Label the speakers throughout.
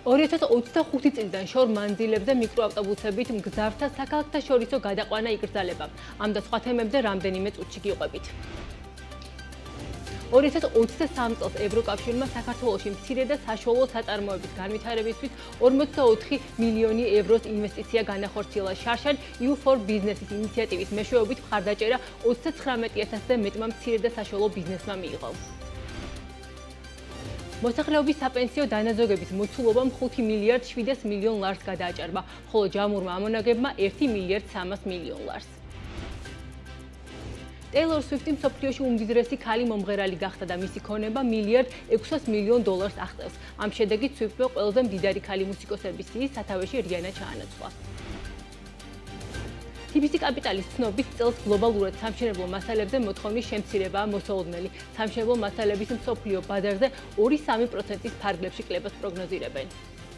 Speaker 1: 2025 წლიდან შორ მანძილებზე მიკროავტობუსებით მგზავრთა საქალაქთაშორისო გადაყვანა იკრძალება. ამ და სხვა თემებზე რამდენიმე წუთში გიყვებით. 2023 წელს ევროკავშირმა საქართველოში მცირე და საშუალო საწარმოების განვითარებისთვის 44 მილიონი ევროს ინვესტიცია განახორციელა. შარშან EU for Business-ის ინიციატივის მეშვეობით მხარდაჭერა 39000-ზე მეტმა მცირე და საშუალო ბიზნესმა მიიღო. მოსახლეობის საპენსიო დანაზოგების მოცულობამ 5 მილიარდ 700 მილიონ ლარს გადააჭარბა, ხოლო ჯამურმა ამონაგებმა 1 მილიარდ 300 მილიონ ლარს. Taylor Swift მსოფლიოში უმდიდრესი ქალი მომღერალი გახდა და მისი ქონება მილიარდ 600 მილიონ დოლარს აღწევს. ამ შედეგით Swift-მა ყველაზე მდიდარი ქალი მუსიკოსების სიის სათავეში რიანა ჩაანაცვლა. TBC კაპიტალის ცნობით წელს გლობალურად სამშენებლო მასალებზე მოთხოვნის შემცირებაა მოსალოდნელი. სამშენებლო მასალების მსოფლიო ბაზარზე 2-3%-ის ფარგლებში კლებას პროგნოზირებენ.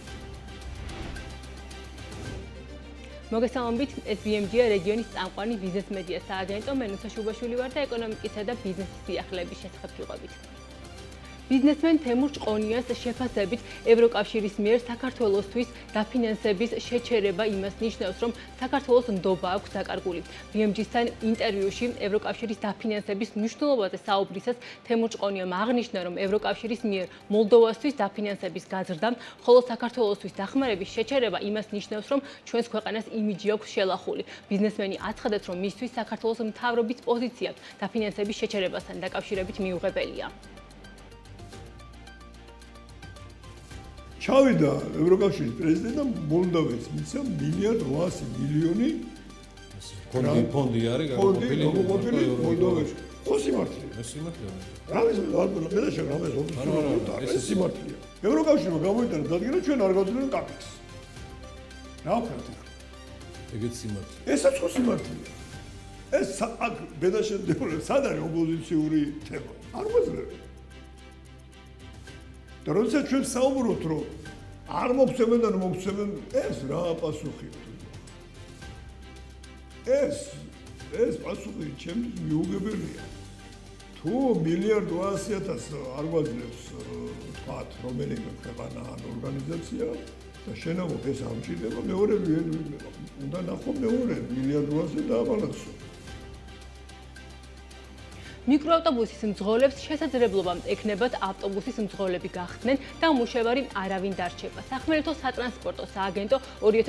Speaker 1: მოგესალმებით, ეს BMG-ა რეგიონის წამყვანი ბიზნეს მედია სააგენტო, მე ნუცა შუბაშვილი ვარ და ეკონომიკისა და ბიზნესის სიახლეების შესახებ ვიყვებით. ბიზნესმენ თემურ ჭყონიას შეფასებით ევროკავშირის მიერ საქართველოსთვის დაფინანსების შეჩერება იმას ნიშნავს, რომ საქართველოს ნდობა აქვს დაკარგული. BMG-სთან ინტერვიუში ევროკავშირის დაფინანსების მნიშვნელობაზე საუბრისას თემურ ჭყონიამ აღნიშნა, რომ ევროკავშირის მიერ მოლდოვასთვის დაფინანსების გაზრდამ, ხოლო საქართველოსთვის დახმარების შეჩერება იმას ნიშნავს, რომ ჩვენს ქვეყანას იმიჯი აქვს შელახული. ბიზნესმენი აცხადებს, რომ მისთვის საქართველოს მთავრობის პოზიცია დაფინანსების შეჩერებასთან დაკავშირებით მიუღებელია.
Speaker 2: ჩავიდა ევროკავშირის პრეზიდენტი და მოლდოვას მიცა მილიარდ 800 მილიონი
Speaker 3: ფონდი არის
Speaker 2: გამოყოფილი მოლდოვაში. ხო სიმართლეა.
Speaker 3: ეს სიმართლეა.
Speaker 2: რამეს მე და შენ რამეს ეს სიმართლეა. ევროკავშირმა გამოიტანა დადგენა ჩვენ არ გავდივართ კაპექსს. რა ვქნათ ახლა?
Speaker 3: ეგეც სიმართლეა.
Speaker 2: ესაც ხო სიმართლეა. ეს აქ მე და შენ სად არის ოპოზიციური თემა? არ მოძლევ. და როდესაც ჩვენ საუბრობთ, რომ არ მოგცემენ და მოგცემენ, ეს რა პასუხია? ეს პასუხი ჩემთვის მიუღებელია. თუ მილიარდ 800.000 არ გვაძლევს თქვათ რომელიმე ქვეყანა ან ორგანიზაცია და შენაყოფ ეს ამჭირდება, მეორე უნდა ნახო მეორე მილიარდ 800 დააბალანსო.
Speaker 1: მიკროავტობუსის მძღოლებს შესაძლებლობა ექნებათ ავტობუსის მძღოლები გახდნენ და უმუშევარი არავინ დარჩება. სახმელეთო სატრანსპორტო სააგენტო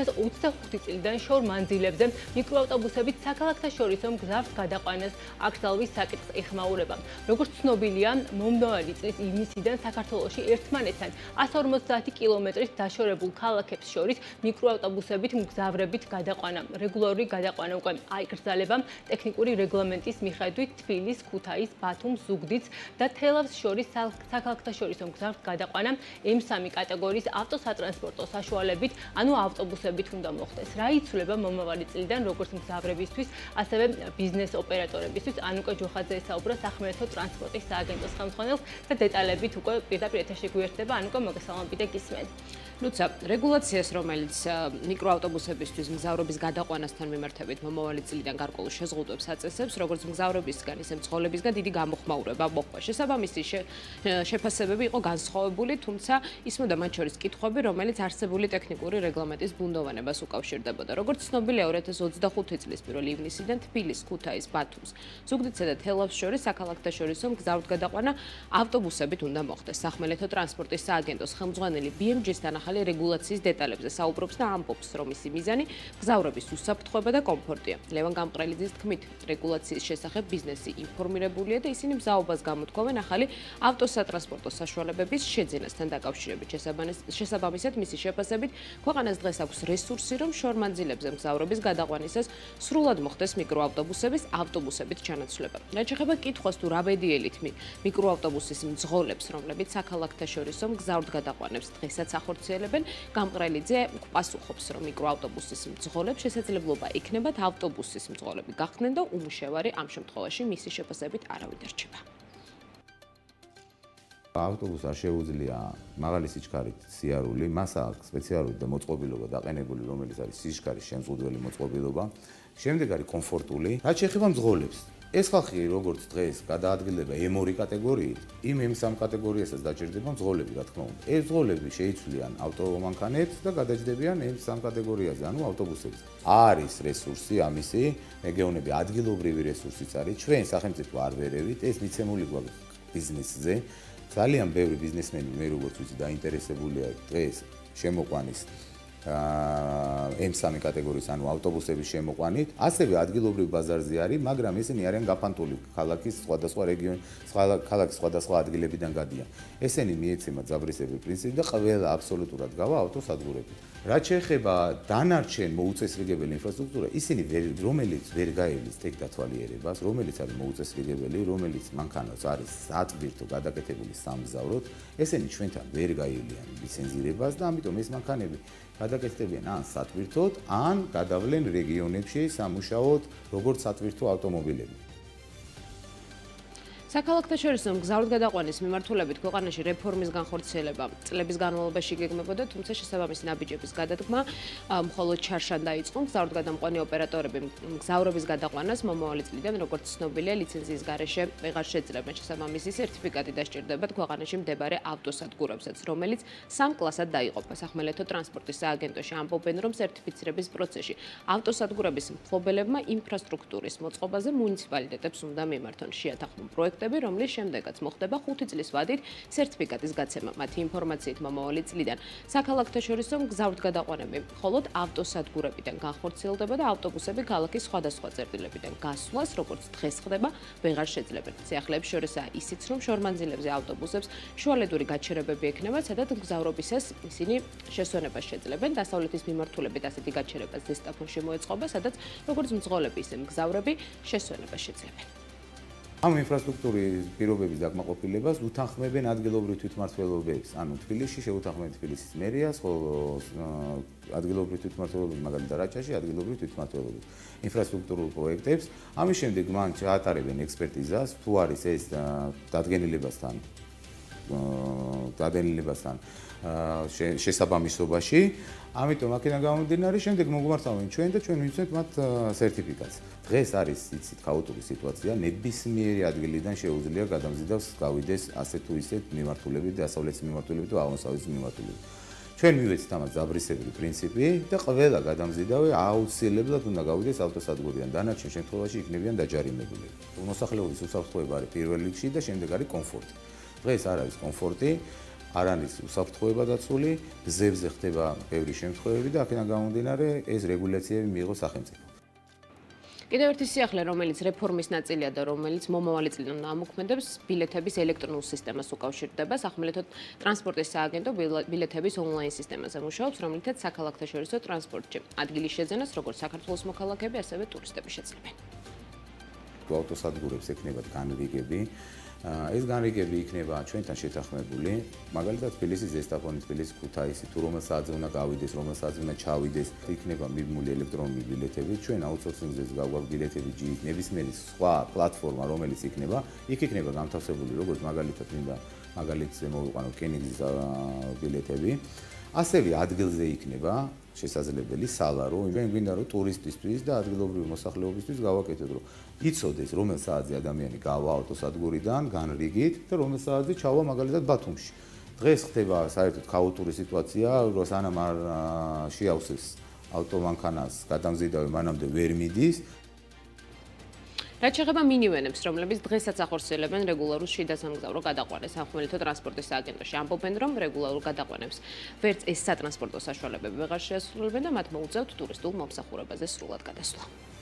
Speaker 1: 2025 წლიდან შორ მანძილებზე მიკროავტობუსებით საქალაქთაშორისო მგზავრს გადაყვანას აკრძალვის საკითხს ეხმაურება. როგორც ცნობილია, მომდევნო წლის ივნისიდან საქართველოში ერთმანეთთან 150 კილომეტრის დაშორებულ ქალაქებს შორის მიკროავტობუსებით მგზავრებით გადაყვანა. რეგულარული გადაყვანა უკვე აიკრძალება ტექნიკური რეგლამენტის მიხედვით თბილისის, ქუთაისის, ბათუმის, ზუგდიდის და თელავის შორის საქალაქთაშორისო მგზავრს გადაყვანა M3 კატეგორიის ავტოსატრანსპორტო საშუალებით, ანუ ავტობუსებით უნდა მოხდეს. რა იცვლება მომავალი წლიდან როგორც მგზავრებისთვის, ასევე ბიზნეს ოპერატორებისთვის. ანუკა ჯოხაძე ესაუბრა სახმელეთო ტრანსპორტის სააგენტოს ხელმძღვანელს და დეტალებით უკვე პირდაპირ ეთერში გვერდება. ანუკა, მოგესალმებით და გისმენთ.
Speaker 4: Ლუცა, რეგულაციას, რომელიც მიკროავტობუსებისთვის მგზავრობის გადაყვანასთან მიმართებით მომავალი წლიდან გარკვეულ შეზღუდვებს აწესებს, როგორც მგზავრებისგან, ისე მძღოლებისგან დიდი გამოხმაურება მოხდა. შესაბამისი შეფასებები იყო განსხვავებული, თუმცა ისმოდა მათ შორის კითხვები, რომელიც არსებული ტექნიკური რეგლამენტის ბუნდოვანებას უკავშირდებოდა. როგორც ცნობილია, 2025 წლის 1 ივნისიდან თბილისის, ქუთაისის, ბათუმის, ზუგდიდსა და თელავის შორის საქალაქთაშორისო მგზავრთ გადაყვანა ავტობუსებით უნდა მოხდეს. სახმელეთო ტრანსპორტის სააგენტოს ხელმძღვანელი BMG-სთან ახალი რეგულაციის დეტალებზე საუბრობს და ამბობს, რომ მისი მიზანი მგზავრების უსაფრთხოება და კომფორტია. ლევან გამყრელიძის თქმით, რეგულაციის შესახებ ბიზნესი ინფორმირებულია და ისინი მზაობას გამოთქვამენ ახალი ავტოსატრანსპორტო საშუალებების შეძენასთან დაკავშირებით. შესაბამისად, მისი შეფასებით, ქვეყანას დღეს აქვს რესურსი, რომ შორმანძილებზე მგზავრობის გადაყვანისას სრულად მოხდეს მიკროავტობუსების ავტობუსებით ჩანაცვლება. რაც შეეხება კითხვას, თუ რა ბედიელით მიკროავტობუსის მძღოლებს, რომლებიც საქალაქთაშორისო მგზავრთ გადაყვანებს დღესაც ახორციელებენ, გამყრელიძე პასუხობს, რომ მიკროავტობუსის მძღოლებს შესაძლებლობა ექნებათ ავტობუსის მძღოლები გახდნენ და უმუშევარი ამ შემთხვევაში მისი შეფასებით არავინ დარჩება.
Speaker 5: ავტობუსს არ შეუძლია მაღალი სიჩქარით სიარული, მას აქვს სპეციალური და მოწყობილობა დაყენებული, რომელიც არის სიჩქარის შემზღუდველი მოწყობილობა. შემდეგ არის კომფორტული. რაც შეეხება მძღოლებს, ეს ხალხი როგორც დღეს გადაადგილდება M2 კატეგორიით, იმ M3 კატეგორიასაც დაჭირდება მძღოლები, რა თქმა უნდა. ეს მძღოლები შეიცვლიან ავტომანქანებს და გადაჯდებიან M3 კატეგორიაზე, ანუ ავტობუსებზე. არის რესურსი ამისი, მე გეუბნები, ადგილობრივი რესურსიც არის. ჩვენ სახელმწიფო არ ვერევით, ეს მიცემული გვაქვს ბიზნესზე. ძალიან ბევრი ბიზნესმენი მე როგორც ვიცი დაინტერესებულია დღეს შემოყვანის M3 კატეგორიის ანუ ავტობუსების შემოყვანით, ასევე ადგილობრივ ბაზარზე არის, მაგრამ ესენი არიან გაფანტული ქალაქის სხვადასხვა რეგიონი, ქალაქის სხვადასხვა ადგილებიდან გადიან. ესენი მიეცემათ ძაბრისებრი პრინციპი და ყველა აბსოლუტურად გავა ავტოსადგურები. რაც შეეხება დანარჩენ მოუწესრიგებელი ინფრასტრუქტურა, ისინი რომელიც ვერ გაივლის ტექ დათვალიერებას, რომელიც არის მოუწესრიგებელი, რომელიც მანქანას არის სატვირთო გადაკეთებული სამგზავროდ, ესენი ჩვენთან ვერ გაივლიან ლიცენზირებას და ამიტომ ეს მანქანები გადაკეთდებიან ან სატვირთოდ, ან გადავლენ რეგიონებში სამუშაოდ, როგორც სატვირთო ავტომობილები.
Speaker 4: საქალაქთა შორისო მგზავრად გადაყვანის მიმართულებით ქვეყანაში რეფორმის განხორციელება წლების განმავლობაში გეგმებოდა, თუმცა შესაბამისი ნაბიჯების გადადგმა მხოლოდ ჩარშან დაიწყო. მგზავრად გადამყვანი ოპერატორები მგზავრობის გადაყვანას მომავალი წლიდან, როგორც ცნობილია, ლიცენზიის გარეშე ვეღარ შეძლებენ. შესაბამისი სერტიფიკატი დასჭირდებათ ქვეყანაში მდებარე ავტოსადგურებსაც, რომელიც 3 კლასად დაიყოფა. სახმელეთო ტრანსპორტის სააგენტოში ამბობენ, რომ სერტიფიცირების პროცესში ავტოსადგურების მფლობელებმა ინფრასტრუქტურის მოწყობაზე მუნიციპალიტეტებს უნდა მიმართონ. შეათანხმონ პროექტები, რომლის შემდეგაც მოხდება 5 წლის ვადით სერტიფიკატის გაცემა. მათი ინფორმაციით მომავალი წლიდან საქალაქთა შორისო მგზავრად გადაყვანები მხოლოდ ავტოსადგურებიდან განხორციელდება და ავტობუსები ქალაქის სხვადასხვა წერტილებიდან გასვლას, როგორც დღეს ხდება, ვეღარ შეძლებენ. სიახლეებს შორისაა ისიც, რომ შორმანძილებზე ავტობუსებს შუალედური გაჩერებები ექნება, სადაც მგზავრობისას ისინი შესვენებას შეძლებენ. დასავლეთის მიმართულებით ასეთი გაჩერება ზესტაფონში მოეწყობა, სადაც როგორც მძღოლები, ისე მგზავრები შესვენებას შეძლებენ.
Speaker 5: ამ ინფრასტრუქტურის პირობების დაკმაყოფილებას უთანხმებენ ადგილობრივ თვითმმართველობებს, ანუ თბილისში შეუთანხმებენ თბილისის მერიას, ხოლო ადგილობრივ თვითმმართველობებს, მაგალითად რაჭაში ადგილობრივ თვითმმართველობებს ინფრასტრუქტურულ პროექტებს. ამის შემდეგ მან ჩაატარებენ ექსპერტიზას, თუ არის ეს დადგენილებასთან შესაბამისობაში. ამიტომ აქედან გამომდინარე, შემდეგ მოგვმართავენ ჩვენ და ჩვენ ვინცეთ მათ სერტიფიკატს. დღეს არის იცით ქაოტური სიტუაცია, ნებისმიერი ადგილიდან შეუძლია გადამზიდავს გავიდეს ასე თუ ისე მიმართულებით, დასავლეთის მიმართულებით და აღმოსავლეთის მიმართულებით. ჩვენ მივეცით ამას ძაბრისებრი პრინციპი და ყველა გადამზიდავე აუცილებლად უნდა გავიდეს ავტოსადგურიდან. დანარჩენ შემთხვევაში იქნებიან დაჯარიმებულები. მოსახლეობის უსაფრთხოება არის პირველ რიგში და შემდეგ არის კომფორტი. დღეს არ არის კომფორტი, არ არის უსაფრთხოება დაცული, გზებზე ხდება ბევრი შემთხვევები და აქედან გამომდინარე ეს რეგულაციები მიიღო სახელმწიფო.
Speaker 4: კიდევ ერთი სიახლე, რომელიც რეფორმის ნაწილია და რომელიც მომავალი წლიდან ამოქმედებს, ბილეთების ელექტრონულ სისტემას უკავშირდება. სახმელეთო ტრანსპორტის სააგენტო ბილეთების ონლაინ სისტემაზე მუშაობს, რომლითაც საქალაქთა შორისო ტრანსპორტში ადგილის შეძენას როგორც საქართველოს მოქალაქეები, ასევე ტურისტები შეძლებენ.
Speaker 5: ავტოსადგურებს ექნებათ განრიგები. ეს განრიგები იქნება ჩვენთან შეთანხმებული, მაგალითად თბილისის ზესტაფონი, თბილისის ქუთაისი, თუ რომელ საათზე უნდა გავიდეს, რომელ საათზე უნდა ჩავიდეს, იქნება მიბმული ელექტრონული ბილეთები, ჩვენ აუთსორსინგზე გავაქვს ბილეთები ჯიით, ნებისმიერი სხვა პლატფორმა, რომელიც იქნება, იქ იქნება განთავსებული, როგორც მაგალითად მინდა მაგალითზე მოვიყვანოთ კენიგზის ბილეთები. ასევე ადგილზე იქნება შესაძლებელი სალარო, იმენ გვინდა რომ ტურისტისთვის და ადგილობრივი მოსახლეობისთვის გავაკეთოთ, რომ იცოდეს რომელ საათზე ადამიანი გავა ავტოსადგურიდან განრიგით და რომელ საათზე ჩავა მაგალითად ბათუმში. დღეს ხდება საერთოდ ქაოტური სიტუაცია, რომ სანამ არ შეავსებს ავტომანქანას გადამზიდავი მანამდე ვერ მიდის.
Speaker 4: რაც შეეხება მინივენებს, რომლებიც დღესაც ახორციელებენ რეგულარულ შიდა სამგზავრო გადაყვანას სახმელეთო ტრანსპორტის სააგენტოში, ამბობენ, რომ რეგულარულ გადაყვანებს ვერც ეს სატრანსპორტო საშუალებები ვეღარ შეასრულებენ და მათ მოუწევთ ტურისტულ მომსახურებაზე სრულად გადასვლა.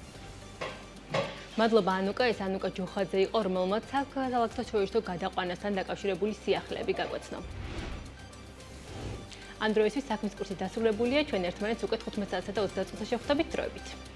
Speaker 1: მადლობა ანუკა, ეს ანუკა ჯოხაძე იყო, რომელმაც საქალაქთა შორისო გადაყვანასთან დაკავშირებული სიახლეები გაგვეცნო. ამ დროისთვის საქმის კურსი დასრულებულია, ჩვენ ერთმანეთს უკვე 15 საათსა და 30 წუთში ხვდებით დროებით.